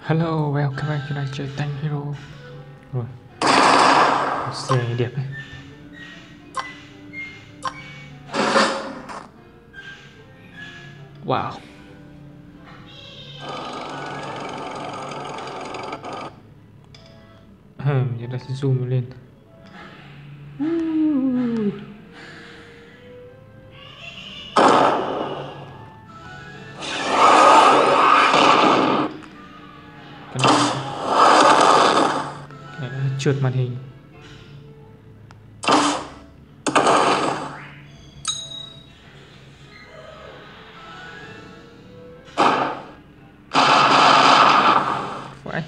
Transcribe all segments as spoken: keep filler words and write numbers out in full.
Hello, welcome back to chơi Tank Hero. Rồi, xe đẹp này. Wow. À, giờ ta sẽ zoom lên. Cái này nó trượt màn hình. Phải.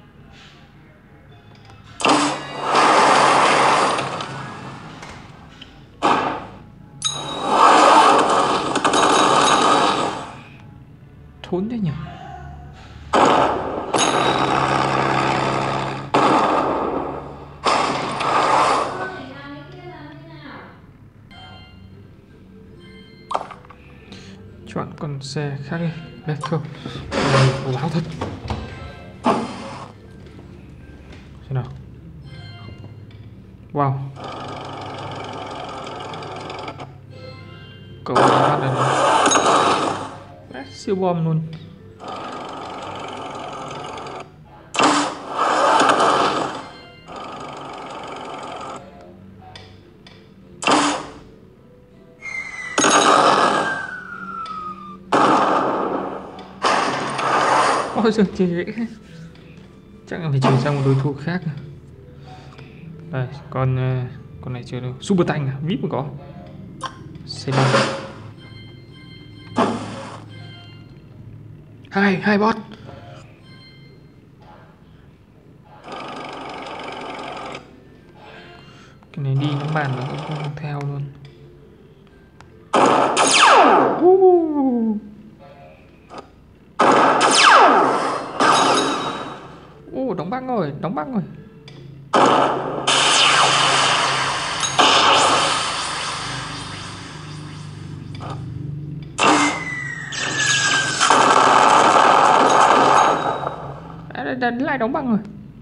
Thốn thế nhỉ? Chọn con xe khác đi. Let's go. Láo thật. Xem nào. Wow. Cậu phát lên này. Siêu bom luôn. Ôi giời, chơi chắc là phải chuyển sang một đối thủ khác. Đây, con con này chưa đâu. Super Tank à, vê i pê mà có. Xe băng. Hai, hai bot. Cái này đi nó bàn nó cũng không theo luôn. Uh. Ồ, đóng băng rồi, đóng băng rồi. À, đánh lại đóng băng rồi.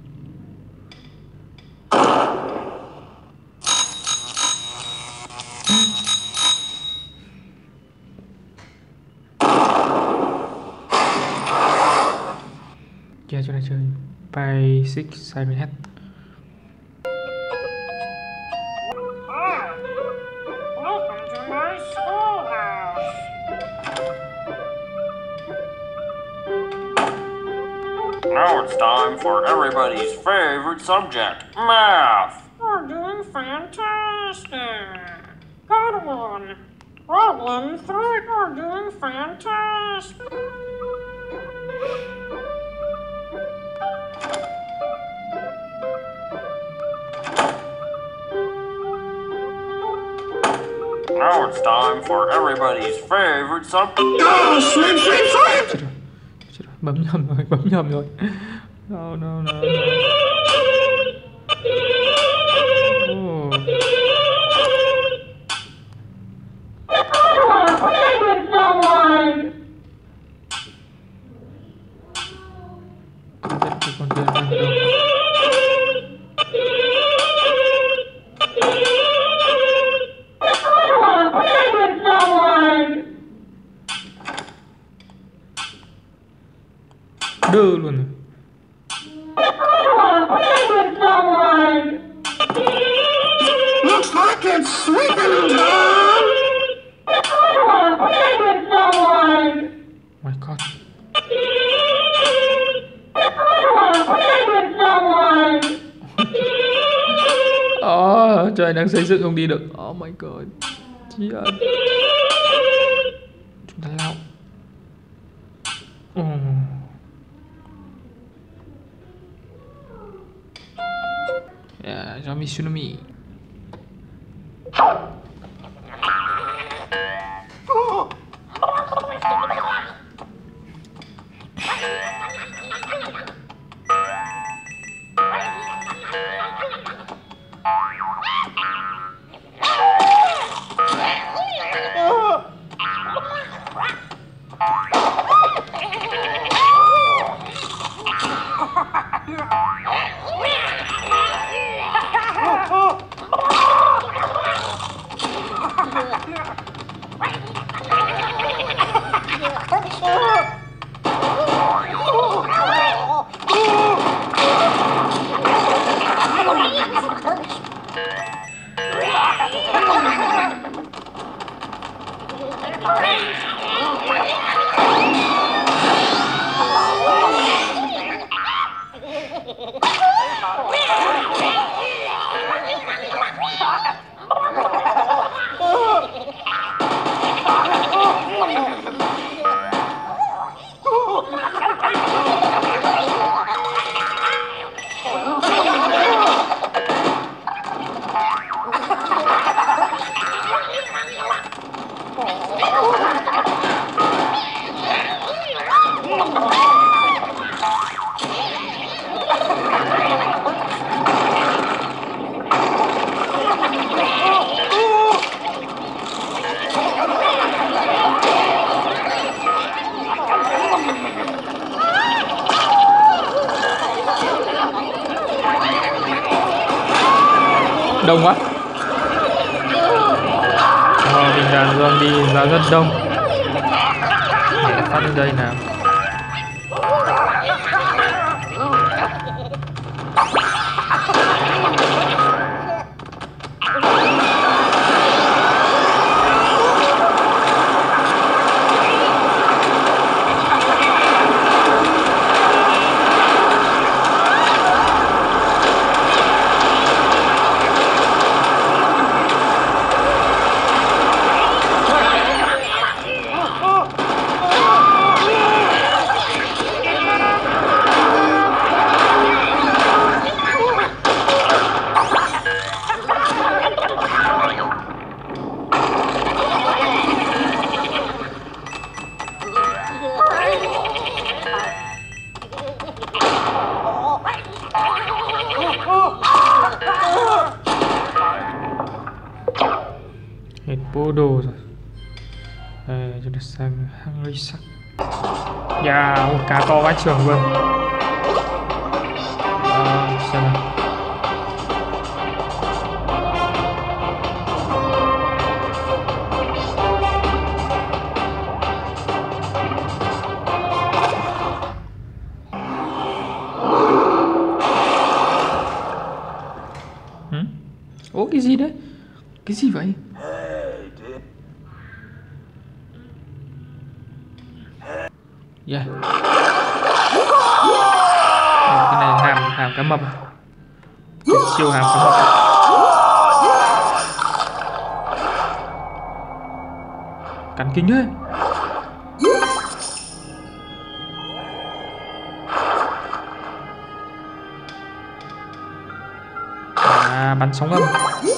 Kia cho này chơi Basic Siren Head. Now it's time for everybody's favorite subject, math. We're doing fantastic. Good one. Problem three, we're doing fantastic. Now it's time for everybody's favorite subject. Oh, sleep, sleep, sleep! Bấm nhầm rồi, bấm nhầm rồi. No, no, no, no. Oh. Play with someone. Con kia, con kia đang đâu? Đơ luôn rồi. Looks like it's sleeping time. My God. Oh, trời đang xây dựng không đi được. Oh my God. Chị ơi. Chúng ta lao. Oh. Yeah, zombie tsunami. Đông quá. Ờ, mình đàn zombie ra rất đông. Để phát đến đây nào. Hết bố đồ rồi. Đây, chúng ta sang hang ly sắc. Yeah, ô, cá to vãi trường luôn. À, xem nào. Hmm? Ủa cái gì đấy? Cái gì vậy? Yeah. Cái này hàm hàm cá mập. Siêu hàm cá mập. Cắn kinh đấy. À, bắn sóng âm.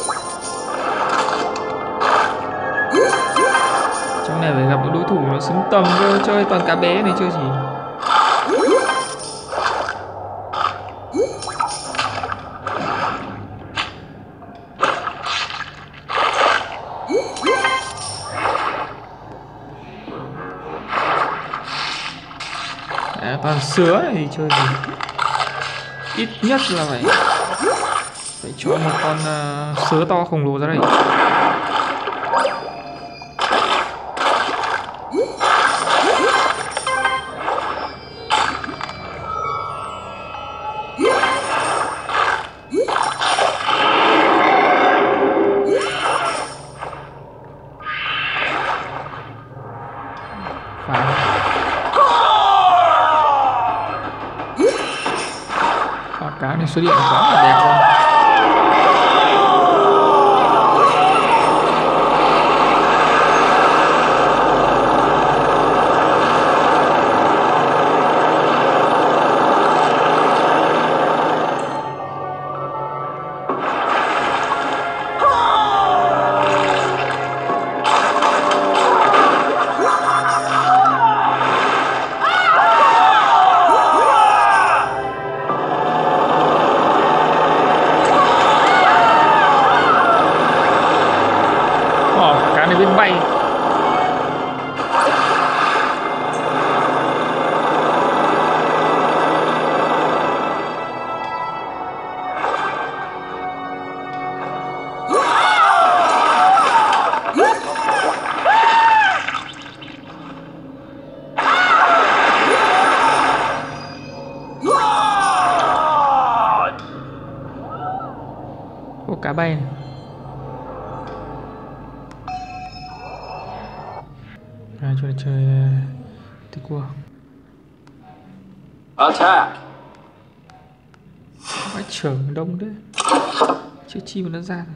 Trong này phải gặp những đối thủ nó xứng tầm cơ, chơi toàn cá bé này chơi gì. À, toàn sứa này thì chơi gì. Ít nhất là phải phải cho một con uh, sứa to khổng lồ ra đây. Cá này xuất hiện quá là đẹp luôn. Biết bay. Ô, cá bay này. À, cho này chơi tí cua. Attack. Vãi trưởng đông đấy. Chưa chi mà nó ra rồi.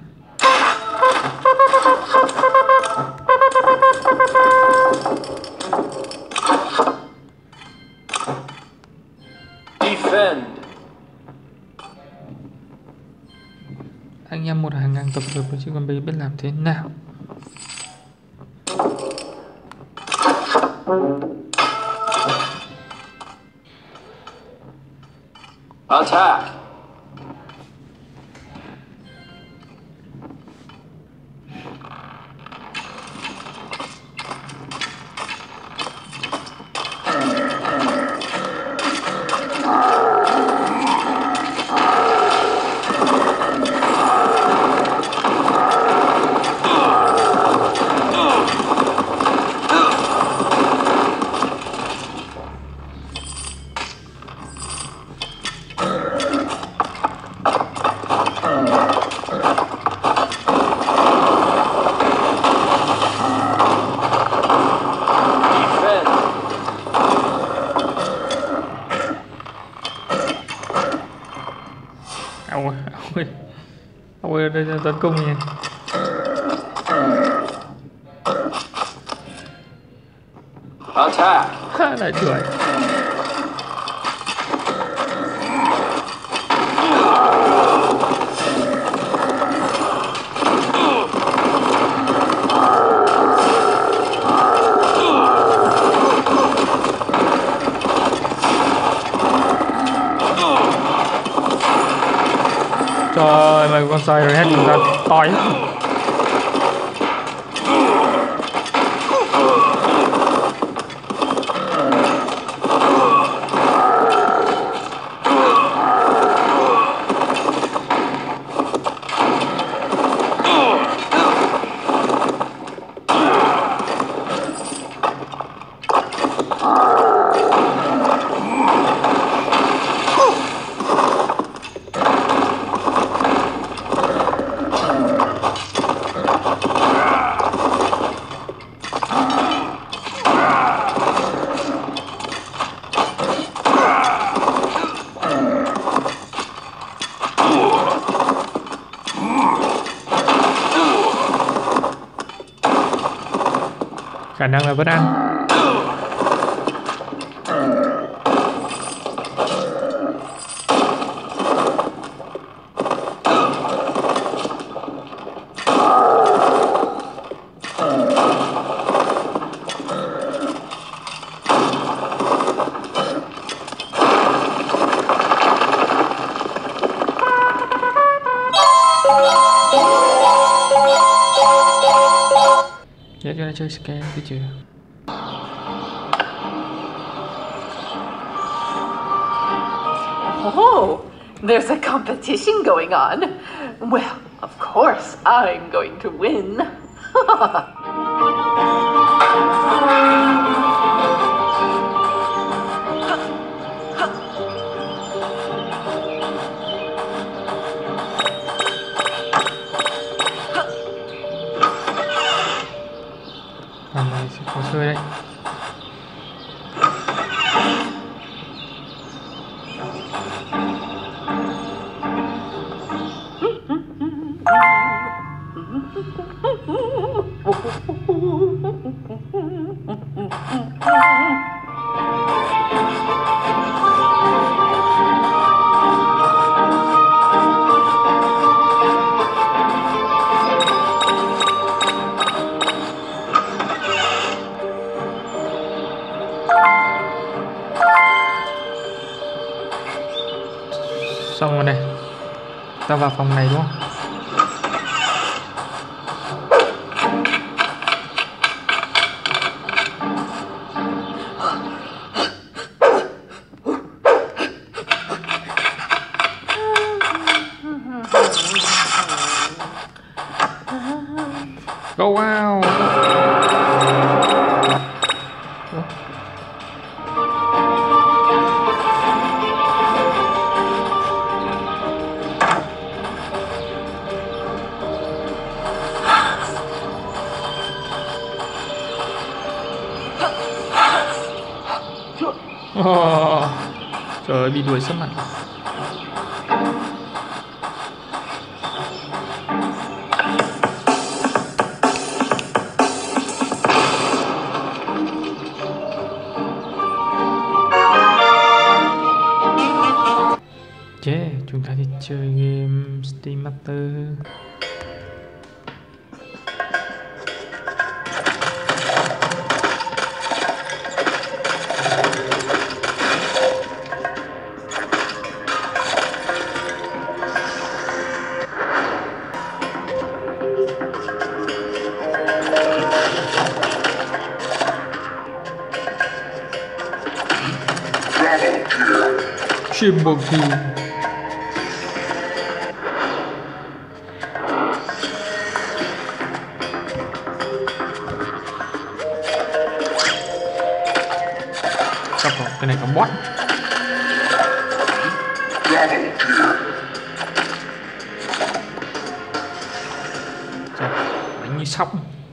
Defend. Anh em một hàng ngang tập hợp chứ còn bây biết làm thế nào. Attack! Ông ơi, ông ơi, ông ơi, đây là tấn công nha. Attack! Ha, lại chửi. Trời ơi, mà con sai rồi hết chúng ta tỏi. Khả năng là vẫn ăn. Dạ cho nó chơi scan cái chưa? Oh, there's a competition going on. Well, of course, I'm going to win. Lần này sẽ khó chơi đấy. Xong rồi này. Ta vào phòng này đúng không? Go wow. Oh, trời ơi, bị đuổi sắp mặt. Yeah, chúng ta đi chơi game Steam Master. Triple kill. Sao còn cái này có bot. Trời, đánh như sóc.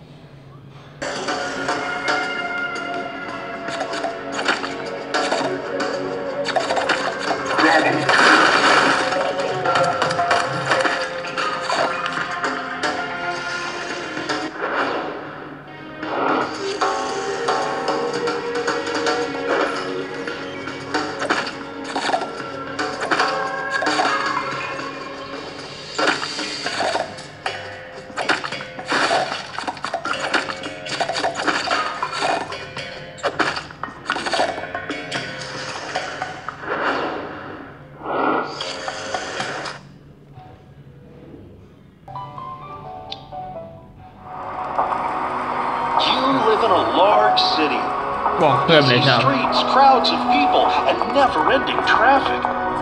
Bỏ thêm này sao? Streets, crowds of people, and never-ending traffic.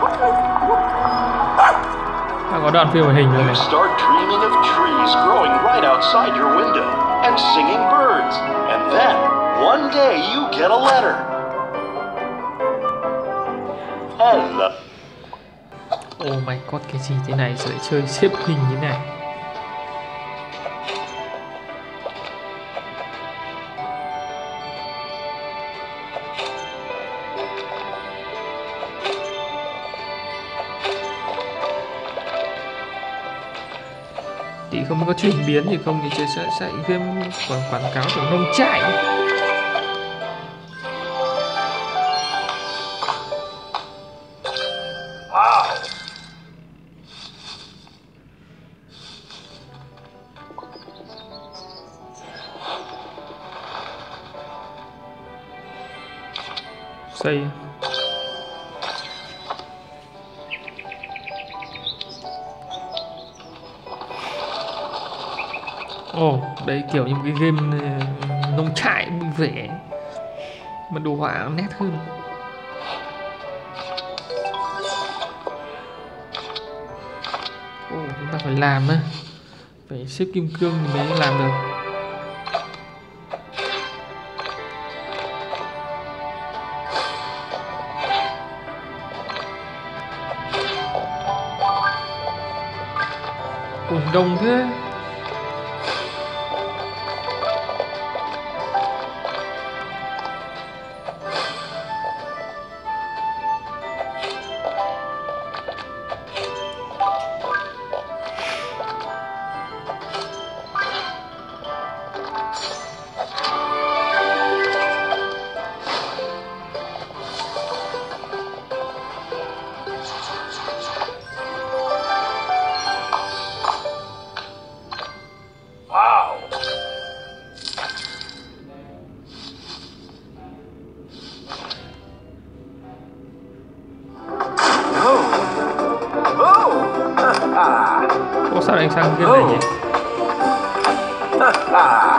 À, có đoạn phim hoạt hình luôn này. You start dreaming of trees growing right outside your window and singing birds, and then one day you get a letter. Hello. Oh my god, cái gì thế này? Sao lại chơi xếp hình như này? Thì không có chuyển biến thì không thì sẽ sẽ game quảng quảng cáo của nông trại. Wow. Xây. Ồ, oh, đấy kiểu như một cái game nông trại vui vẻ mà đồ họa nét hơn. Ồ, oh, chúng ta phải làm á, phải xếp kim cương thì mới làm được. Ủn đông thế. Ủa sao lại sang cái này nhỉ?